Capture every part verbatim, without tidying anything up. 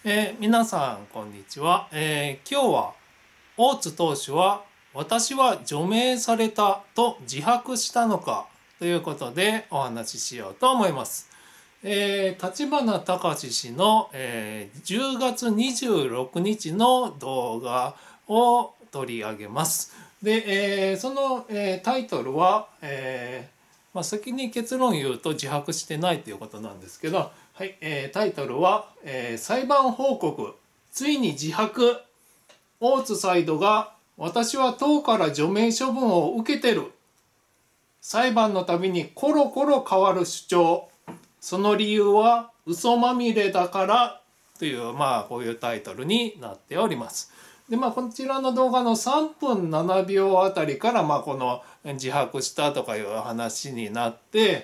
えー皆さんこんにちは、えー今日は大津投手は私は除名されたと自白したのかということでお話ししようと思います。えー、立花隆氏の、えーじゅうがつにじゅうろくにちの動画を取り上げます。で、えーその、えータイトルは、えーまあ、先に結論言うと自白してないということなんですけど、はい、えータイトルは、えー裁判報告ついに自白、大津サイドが私は党から除名処分を受けてる、裁判のたびにコロコロ変わる主張、その理由は嘘まみれだからという、まあこういうタイトルになっております。でまあこちらの動画のさんぷんななびょうあたりからまあこの自白したとかいう話になって、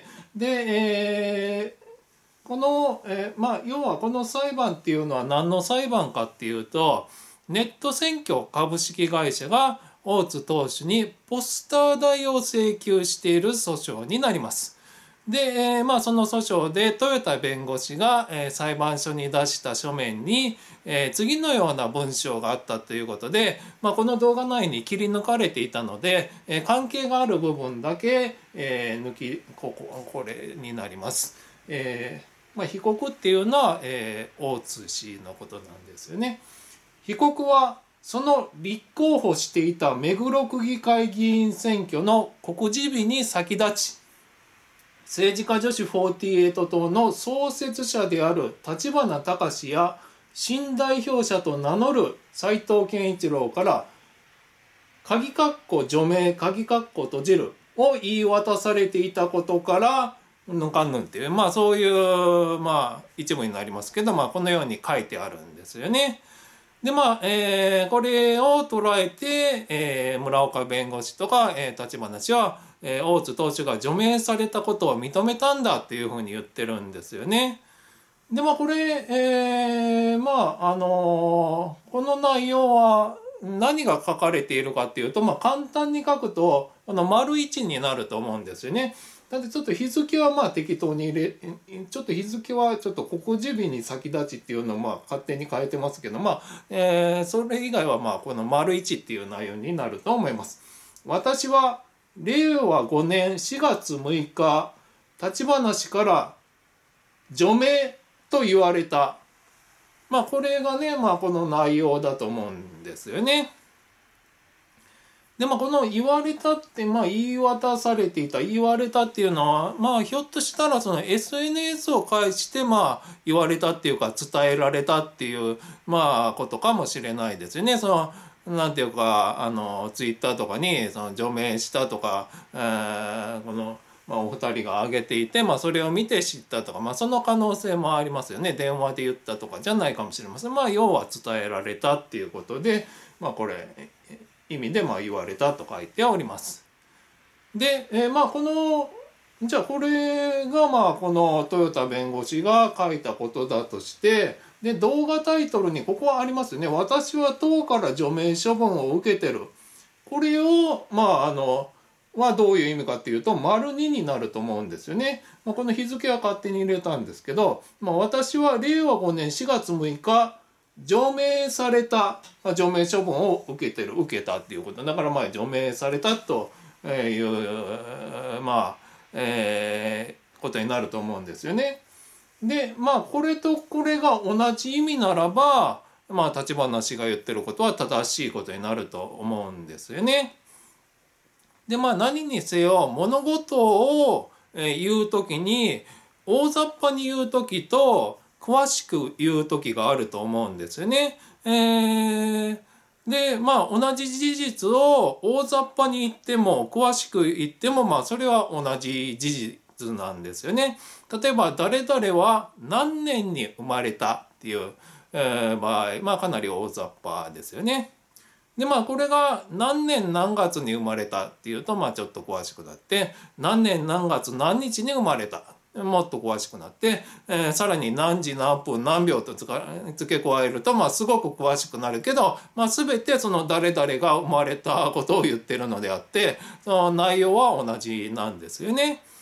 で、えーこの、えーまあ要はこの裁判っていうのは何の裁判かっていうと、ネット選挙株式会社が大津投手にポスター代を請求している訴訟になります。で、えーまあ、その訴訟で豊田弁護士が、えー裁判所に出した書面に、えー次のような文章があったということで、まあ、この動画内に切り抜かれていたので、えー関係がある部分だけ、えー抜きこここれになります。えーまあ、被告っていうのは、えー大津氏のことなんですよね。被告はその立候補していた目黒区議会議員選挙の告示日に先立ち、政治家女子フォーティーエイト党の創設者である立花隆や新代表者と名乗る斉藤健一郎から鍵括弧除名鍵括弧閉じるを言い渡されていたことからのかんぬんっていう、まあそういうまあ一部になりますけど、まあこのように書いてあるんですよね。でまあ、えーこれを捉えて、えー村岡弁護士とか、えー、立花氏は、えー大津投手が除名されたことを認めたんだっていうふうに言ってるんですよね。でまあこれ、えーまああのーこの内容は何が書かれているかっていうと、まあ、簡単に書くとこの丸一になると思うんですよね。なんでちょっと日付はまあ適当に入れちょっと日付はちょっと告示日に先立ちっていうのをまあ勝手に変えてますけど、まあ、えーそれ以外はまあこの丸一っていう内容になると思います。私はれいわごねんしがつむいか立花氏から除名と言われた。まあこれがね、まあこの内容だと思うんですよね。でまあこの言われたってまあ言い渡されていた言われたっていうのはまあひょっとしたらその エスエヌエス を介してまあ言われたっていうか伝えられたっていうまあことかもしれないですよね。そのなんていうかあのツイッターとかにその除名したとか、えーこのまあ、お二人が挙げていて、まあ、それを見て知ったとか、まあ、その可能性もありますよね。電話で言ったとかじゃないかもしれません。まあ要は伝えられたっていうことで、まあ、これ意味でまあ言われたと書いております。で、えーまあこのじゃあこれがまあこの豊田弁護士が書いたことだとして、で動画タイトルにここはありますよね。私は党から除名処分を受けてる。これをまああのはどういう意味かっていうと丸にになると思うんですよね。まあ、この日付は勝手に入れたんですけど、まあ、私はれいわごねんしがつむいか除名された、まあ、除名処分を受けてる受けたっていうことだから、まあ除名されたというまあ、えーことになると思うんですよね。でまあこれとこれが同じ意味ならば、まあ立花氏が言ってることは正しいことになると思うんですよね。でまあ何にせよ物事を言う時に大雑把に言う時と詳しく言う時があると思うんですよね。えーでまあ同じ事実を大雑把に言っても詳しく言ってもまあそれは同じ事実なんですよね。例えば誰々は何年に生まれたっていう、えー場合まあかなり大雑把ですよね。でまあこれが何年何月に生まれたっていうとまあちょっと詳しくなって何年何月何日に生まれたもっと詳しくなって、えー、さらに何時何分何秒と付け加えるとまあすごく詳しくなるけど、まあ、全てその誰々が生まれたことを言ってるのであってその内容は同じなんですよね。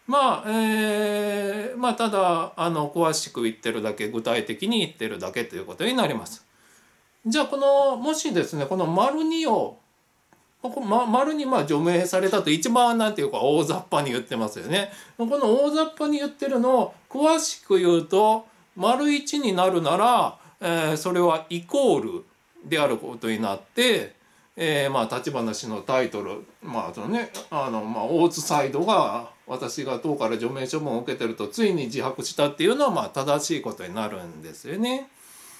まあ、えーまあただあの詳しく言ってるだけ、具体的に言ってるだけということになります。じゃあこのもしですねこの丸にをま、丸にまあ除名されたと一番なんていうか大雑把に言ってますよね。この大雑把に言ってるのを詳しく言うと丸一になるなら、えー、それはイコールであることになって、えー、まあ立花氏のタイトル、まあそのねあの、まあ、大津サイドが私が党から除名処分を受けてるとついに自白したっていうのはまあ正しいことになるんですよね。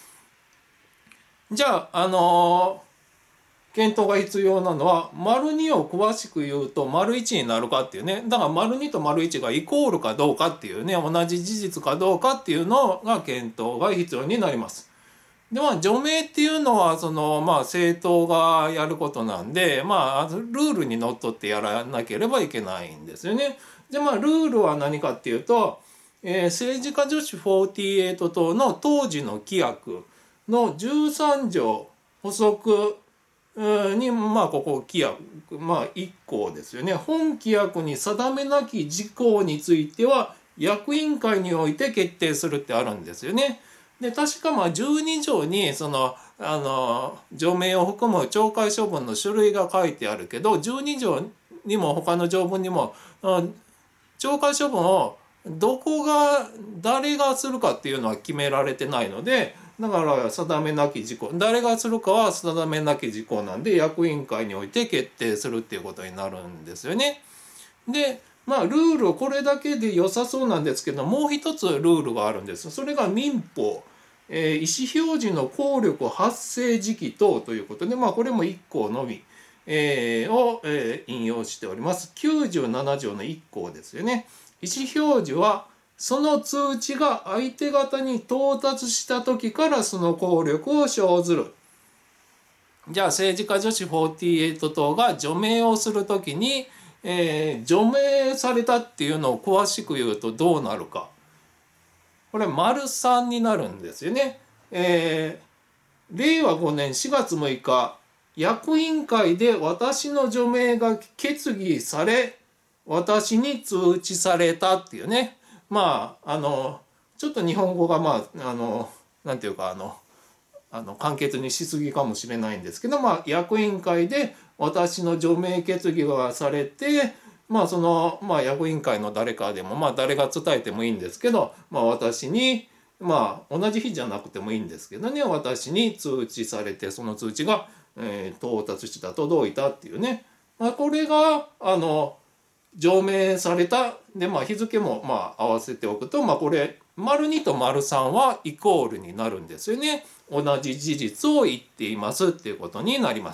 じゃああのー検討が必要なのは丸にを詳しく言うと丸いちになるかっていうね、だから丸にと丸いちがイコールかどうかっていうね、同じ事実かどうかっていうのが検討が必要になります。でまあ除名っていうのはそのまあ政党がやることなんで、まあルールにのっとってやらなければいけないんですよね。でまあルールは何かっていうと、えー、政治家女子よんじゅうはち党の当時の規約のじゅうさん条補足にまあここ規約まあいっ項ですよね。本規約に定めなき事項については役員会において決定するってあるんですよね。で確かまあじゅうに条にそのあの除名を含む懲戒処分の種類が書いてあるけどじゅうに条にも他の条文にも懲戒処分をどこが誰がするかっていうのは決められてないので、だから定めなき事項、誰がするかは定めなき事項なんで役員会において決定するっていうことになるんですよね。でまあルールこれだけで良さそうなんですけど、もう一つルールがあるんです。それが民法、えー、意思表示の効力発生時期等ということで、まあこれもいっ項のみ、えー、を、えー、引用しております。きゅうじゅうなな条のいっ項ですよね。意思表示はその通知が相手方に到達した時からその効力を生ずる。じゃあ政治家女子よんじゅうはち党が除名をする時に、えー、除名されたっていうのを詳しく言うとどうなるか。これ丸さんになるんですよね。えー、れいわごねんしがつむいか役員会で私の除名が決議され私に通知されたっていうね、まああのちょっと日本語がまああのなんていうかあのあの簡潔にしすぎかもしれないんですけど、まあ役員会で私の除名決議がされて、まあそのまあ役員会の誰かでもまあ誰が伝えてもいいんですけど、まあ私にまあ同じ日じゃなくてもいいんですけどね、私に通知されてその通知が、えー、到達した届いたっていうね、まあ、これがあの除名されたで、まあ、日付もまあ合わせておくと、まあ、これ丸にと丸さんはイコールになるんですよね。同じ事実を言っていますっていうことになります。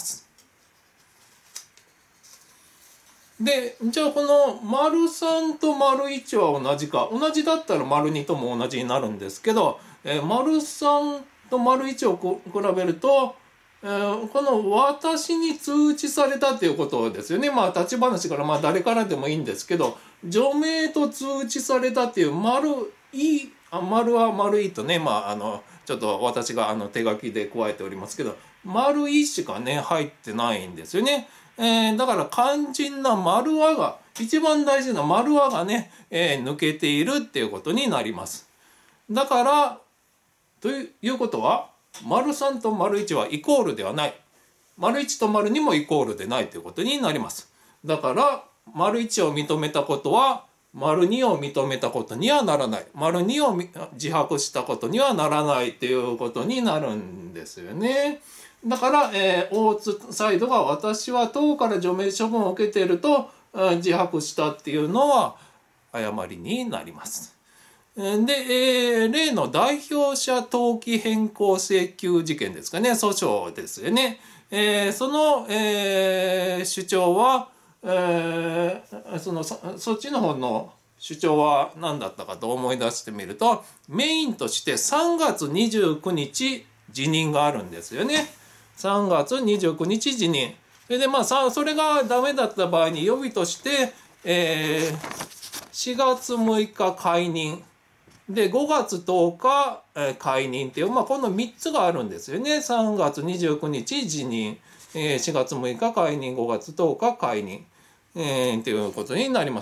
でじゃあこの丸さんと丸いちは同じか、同じだったら丸にとも同じになるんですけど、えー、丸さんと丸いちを比べると、えー、この私に通知されたっていうことですよね。まあ立ち話からまあ誰からでもいいんですけど、除名と通知されたっていう丸いあ丸は丸いとね、まああのちょっと私があの手書きで加えておりますけど、丸いしかね入ってないんですよね。えー、だから肝心な丸和が一番大事な丸和がね、えー、抜けているっていうことになります。だからということは丸さんと丸いちはイコールではない、丸いちと丸にもイコールでないということになります。だから丸いちを認めたことは丸にを認めたことにはならない、丸にを自白したことにはならないということになるんですよね。だから、えー、大津サイドが私は党から除名処分を受けていると自白したっていうのは誤りになります。で、えー、例の代表者登記変更請求事件ですかね、訴訟ですよね。えー、その、えー、主張は、えー、そのそそっちの方の主張は何だったかと思い出してみると、メインとしてさんがつにじゅうくにち辞任があるんですよね。さんがつにじゅうくにち辞任。それでまあさそれがダメだった場合に予備として、えー、しがつむいか解任でごがつとおか、えー、解任っていう、まあ、このみっつがあるんですよね。さんがつにじゅうくにち辞任、えー、しがつむいか解任、ごがつとおか解任、えー、っていうことになります。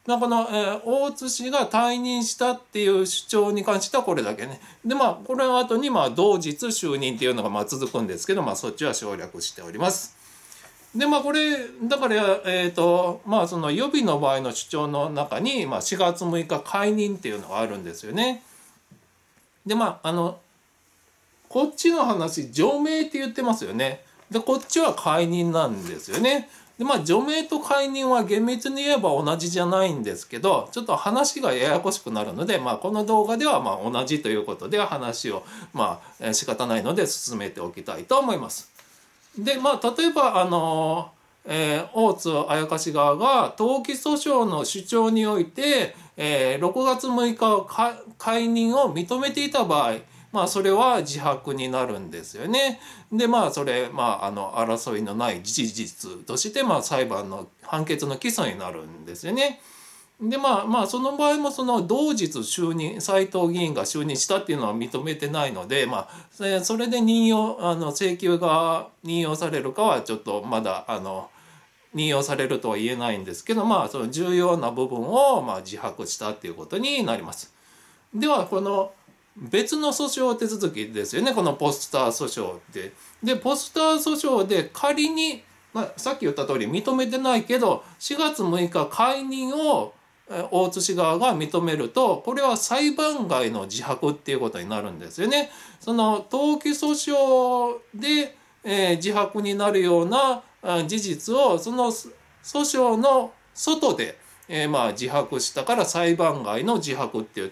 まあ、この、えー、大津氏が退任したっていう主張に関してはこれだけね。でまあこれの後にまあ同日就任っていうのがまあ続くんですけど、まあ、そっちは省略しております。でまあこれだからえっ、ー、とまあその予備の場合の主張の中に、まあ、しがつむいか解任っていうのがあるんですよね。でまああのこっちの話除名って言ってますよね。でこっちは解任なんですよね。でまあ除名と解任は厳密に言えば同じじゃないんですけど、ちょっと話がややこしくなるので、まあ、この動画ではまあ同じということで話をまあ仕方ないので進めておきたいと思います。でまあ例えばあのえー、大津綾香氏側が登記訴訟の主張において、えー、ろくがつむいか解任を認めていた場合、まあそれは自白になるんですよね。でまあそれまああの争いのない事実としてまあ裁判の判決の基礎になるんですよね。でまあまあその場合もその同日就任斉藤議員が就任したっていうのは認めてないので、まあ、それで任用あの請求が任用されるかはちょっとまだあの任用されるとは言えないんですけど、まあその重要な部分をまあ自白したっていうことになります。ではこの別の訴訟手続きですよね、このポスター訴訟って。でポスター訴訟で仮に、まあ、さっき言った通り認めてないけどしがつむいか解任を大津氏側が認めると、これは裁判外の自白っていうことになるんですよね。その登記訴訟で、えー、自白になるような事実をその訴訟の外で、えー、まあ自白したから裁判外の自白って言って、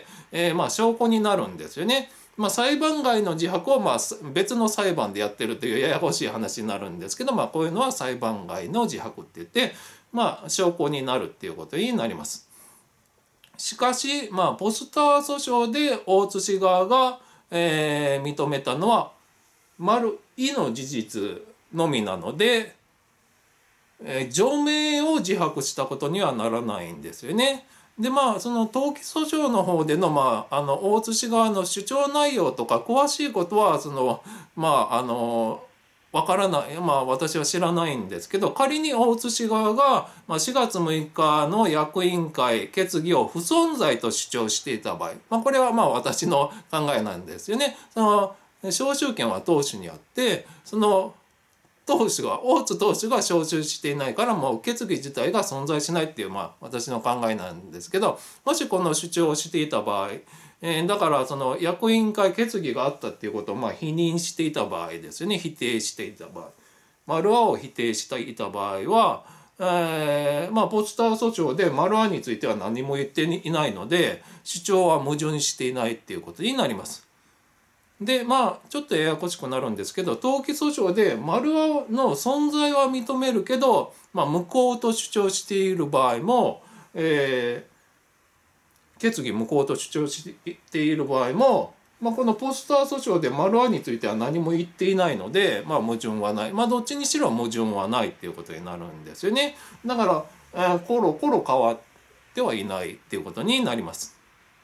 えー、まあ証拠になるんですよね。まあ、裁判外の自白をまあ別の裁判でやってるというややこしい話になるんですけど、まあ、こういうのは裁判外の自白って言って、まあ、証拠になるっていうことになります。しかし、まあ、ポスター訴訟で大津氏側が、えー、認めたのは丸いの事実のみなので、えー、除名を自白したことにはならないんですよね。でまあその登記訴訟の方でのまああの大津氏側の主張内容とか詳しいことはそのまああのわからない、まあ私は知らないんですけど、仮に大津氏側がしがつむいかの役員会決議を不存在と主張していた場合、まあ、これはまあ私の考えなんですよね。その召集権は党首にあって、その党首が大津党首が招集していないからもう決議自体が存在しないっていう、まあ私の考えなんですけど、もしこの主張をしていた場合、えー、だからその役員会決議があったっていうことをまあ否認していた場合ですよね、否定していた場合、丸和を否定していた場合は、えー、まあポスター訴訟で丸和については何も言っていないので主張は矛盾していないっていうことになります。でまあちょっとややこしくなるんですけど、登記訴訟で丸和の存在は認めるけど、まあ、無効と主張している場合も、えー、決議無効と主張している場合も、まあ、このポスター訴訟で丸和については何も言っていないので、まあ、矛盾はない、まあどっちにしろ矛盾はないっていうことになるんですよね。だから、えー、コロコロ変わってはいないっていうことになります。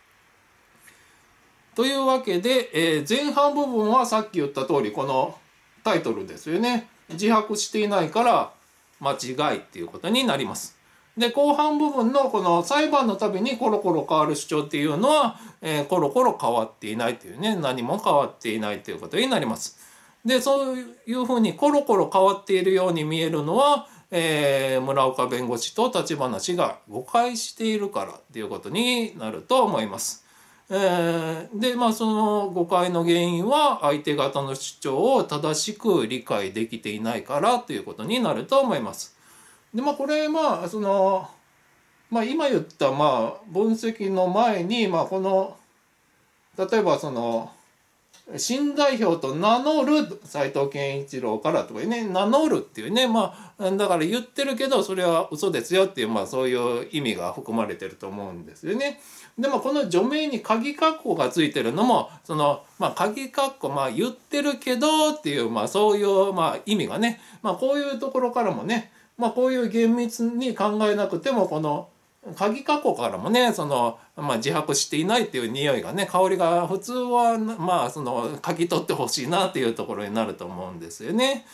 というわけで、えー、前半部分はさっき言った通りこのタイトルですよね。自白していないから間違いっていうことになります。で後半部分のこの裁判のたびにコロコロ変わる主張っていうのは、えー、コロコロ変わっていないというね、何も変わっていないということになります。でそういうふうにコロコロ変わっているように見えるのは、えー、村岡弁護士と立花氏が誤解しているからっていうことになると思います。えー、でまあその誤解の原因は相手方の主張を正しく理解できていないからということになると思います。でまあこれまあそのまあ今言ったまあ分析の前にまあこの例えばその新代表と名乗る斉藤健一郎からとかね、名乗るっていうね、まあだから言ってるけどそれは嘘ですよっていう、まあそういう意味が含まれてると思うんですよね。でもこの除名に鍵括弧がついてるのもそのまあ鍵括弧まあ言ってるけどっていう、まあそういうまあ意味がね、まあこういうところからもね、まあこういう厳密に考えなくてもこの鍵括弧からもねその、まあ、自白していないっていう匂いがね、香りが普通はまあその嗅ぎ取ってほしいなっていうところになると思うんですよね。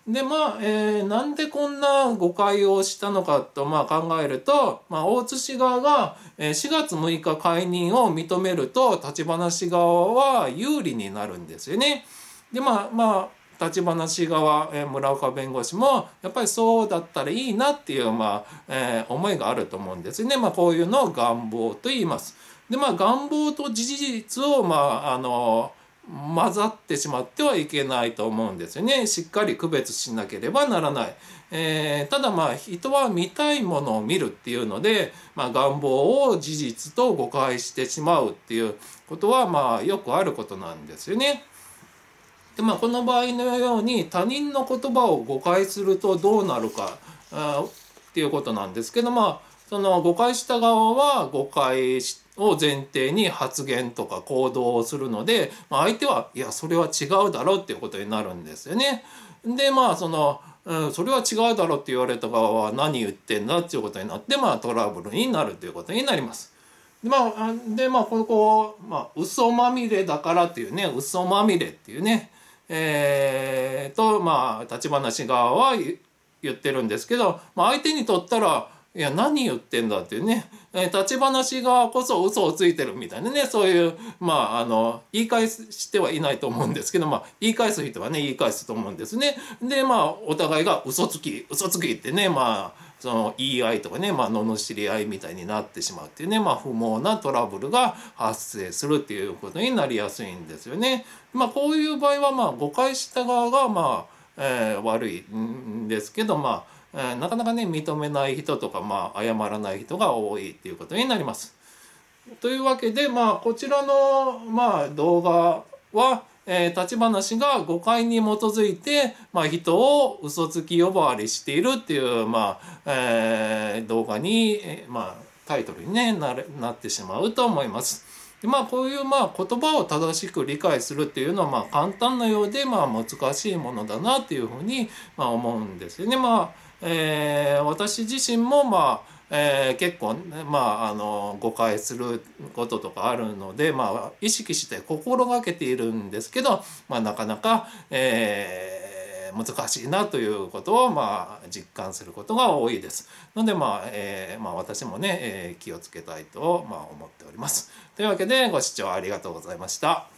でまあ、えーなんでこんな誤解をしたのかとまあ考えると、まあ、大津氏側がえーしがつむいか解任を認めると立花氏側は有利になるんですよね。でまあまあ立花氏側、えー村岡弁護士もやっぱりそうだったらいいなっていう、まあえー思いがあると思うんですね。まあ、こういうのを願望と言います。でまあ願望と事実をまああの混ざってしまってはいけないと思うんですよね。しっかり区別しなければならない。えーただまあ人は見たいものを見るっていうので、まあ、願望を事実と誤解してしまうっていうことはまあよくあることなんですよね。でまあ、この場合のように他人の言葉を誤解するとどうなるかあっていうことなんですけど、まあ、その誤解した側は誤解を前提に発言とか行動をするので、まあ、相手はいやそれは違うだろうっていうことになるんですよね。でまあその、うん、それは違うだろうって言われた側は何言ってんだっていうことになって、まあ、トラブルになるということになります。でまあ、でまあここ、まあ、嘘まみれだからっていうね嘘まみれっていうねえー、とまあ立花氏側は言ってるんですけど、まあ、相手にとったらいや何言ってんだっていうね、えー、立花氏側こそ嘘をついてるみたいなねそういうまああの言い返してはいないと思うんですけど、まあ、言い返す人はね言い返すと思うんですね。でまあお互いが嘘つき嘘つきってねまあその言い合いとかね、まあ、罵り合いみたいになってしまうっていうね、まあ、不毛なトラブルが発生するっていうことになりやすいんですよね。まあ、こういう場合はまあ誤解した側がまあ、えー、悪いんですけど、まあえー、なかなかね認めない人とか、まあ、謝らない人が多いっていうことになります。というわけで、まあ、こちらの、まあ、動画は、えー、立花氏が誤解に基づいて、まあ、人を嘘つき呼ばわりしているっていう、まあえー、動画に、えーまあ、タイトルに、ね、なれなってしまうと思います。でまあ、こういう、まあ、言葉を正しく理解するっていうのは、まあ、簡単なようで、まあ、難しいものだなっていうふうに、まあ、思うんですよね。まあえー、私自身も、まあえー、結構、ね、まああの誤解することとかあるので、まあ、意識して心がけているんですけど、まあ、なかなか、えー、難しいなということを、まあ、実感することが多いです。ので、まあえーまあ、私もね、えー、気をつけたいと、まあ、思っております。というわけでご視聴ありがとうございました。